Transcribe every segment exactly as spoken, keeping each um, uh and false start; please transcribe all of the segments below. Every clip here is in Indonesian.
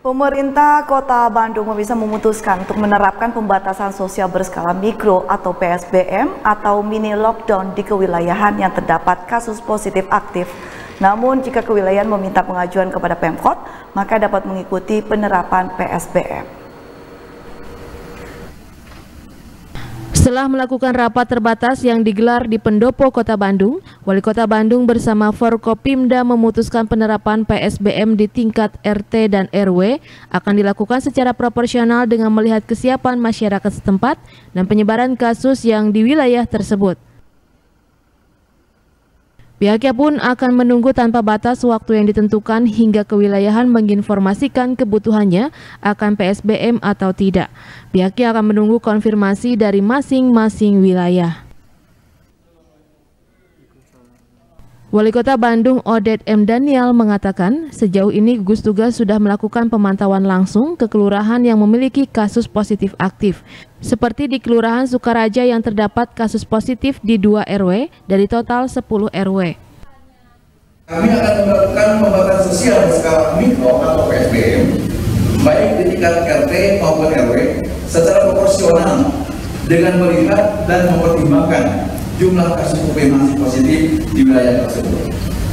Pemerintah Kota Bandung bisa memutuskan untuk menerapkan pembatasan sosial berskala mikro atau P S B M atau mini lockdown di kewilayahan yang terdapat kasus positif aktif. Namun jika kewilayahan meminta pengajuan kepada Pemkot, maka dapat mengikuti penerapan P S B M. Setelah melakukan rapat terbatas yang digelar di Pendopo Kota Bandung, Wali Kota Bandung bersama Forkopimda memutuskan penerapan P S B M di tingkat R T dan R W akan dilakukan secara proporsional dengan melihat kesiapan masyarakat setempat dan penyebaran kasus yang di wilayah tersebut. Pihaknya pun akan menunggu tanpa batas waktu yang ditentukan hingga kewilayahan menginformasikan kebutuhannya akan P S B M atau tidak. Pihaknya akan menunggu konfirmasi dari masing-masing wilayah. Wali Kota Bandung Odet M. Daniel mengatakan sejauh ini gugus tugas sudah melakukan pemantauan langsung ke kelurahan yang memiliki kasus positif aktif. Seperti di Kelurahan Sukaraja yang terdapat kasus positif di dua R W dari total sepuluh R W. Kami akan melakukan pembatasan sosial berskala mikro atau P S B M, baik di tingkat R T maupun R W, secara proporsional dengan melihat dan mempertimbangkan jumlah kasus konfirmasi positif di wilayah tersebut.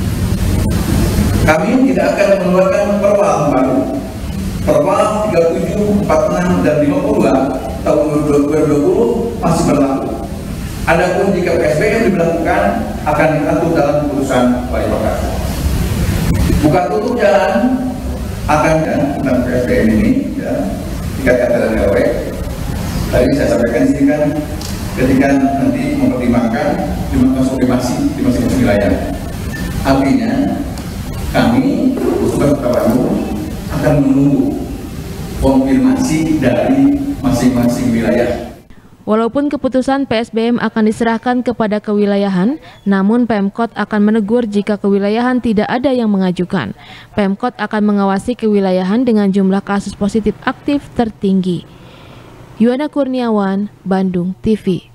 Kami tidak akan mengeluarkan perwal baru. Perwal tiga puluh tujuh, empat puluh enam, dan lima puluh dua tahun dua ribu dua puluh masih berlaku. Adapun jika P S B M diberlakukan akan diatur dalam keputusan Wali Kota. Buka tutup jalan akan ya, tentang P S B M ini ya, tingkat R T dan R W. Tadi saya sampaikan di sini kan ketika nanti mempertimbangkan jumlah kasus konfirmasi di masing-masing wilayah. Artinya kami gugus tugas Kota Bandung akan menunggu konfirmasi dari masing-masing wilayah. Walaupun keputusan P S B M akan diserahkan kepada kewilayahan, namun Pemkot akan menegur jika kewilayahan tidak ada yang mengajukan. Pemkot akan mengawasi kewilayahan dengan jumlah kasus positif aktif tertinggi. Yuana Kurniawan, Bandung T V.